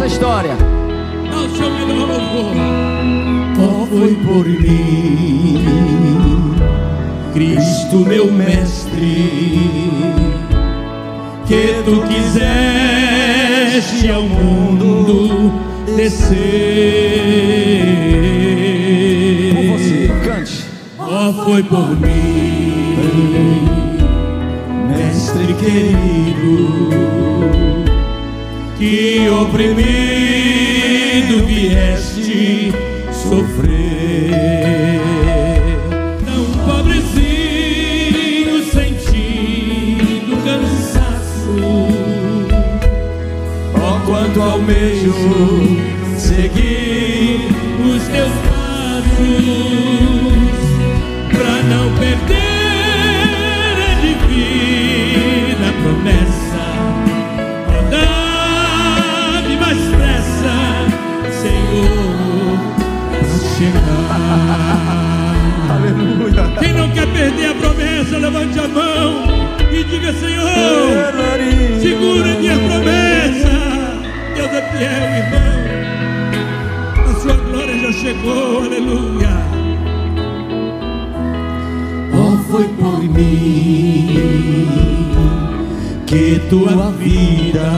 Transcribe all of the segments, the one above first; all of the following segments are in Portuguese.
história. Dá o seu melhor louvor. Ó, foi por mim, Cristo meu mestre, que tu quiseste ao mundo descer. Com você, cante. Ó, foi por mim, mestre querido, que oprimido vieste sofrer. Tão pobrezinho, sentindo cansaço, ó, quanto almejo seguir os teus passos, pra não perder a divina promessa. Ó, dá-me mais pressa, Senhor, pra chegar. Aleluia. Quem não quer perder a promessa, levante a mão e diga: Senhor, segura minha promessa. Deus é fiel, irmão. A sua glória já chegou, aleluia. Ó, foi por mim que tua vida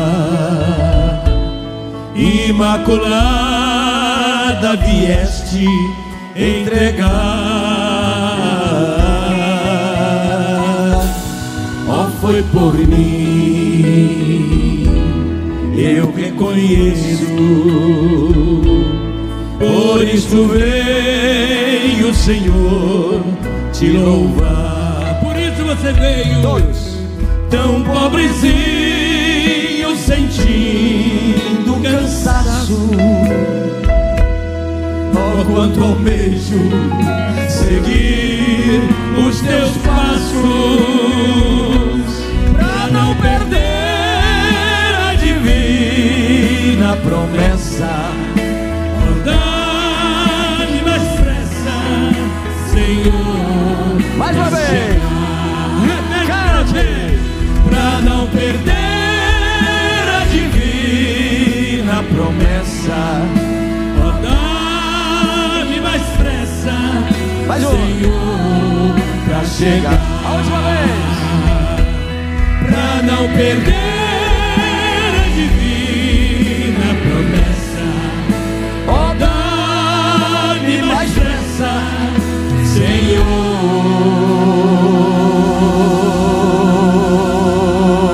imaculada vieste entregar. Ó, foi por mim, eu reconheço, por isso veio, Senhor, te louvar. Por isso você veio. Todos. Tão pobrezinho, sentindo cansaço, ó, quanto almejo seguir os teus passos, pra não perder a divina promessa. Ó, dá-me mais pressa, Senhor, Mais uma pra vez. chegar. Pra não perder a divina promessa. Ó, dá-me mais pressa, Mais uma. Senhor, pra chegar. A última vez. Pra não perder a divina promessa. Ó, dá-me mais pressa,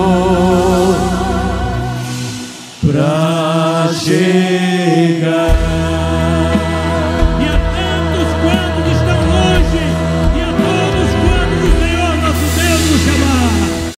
Senhor, pra chegar.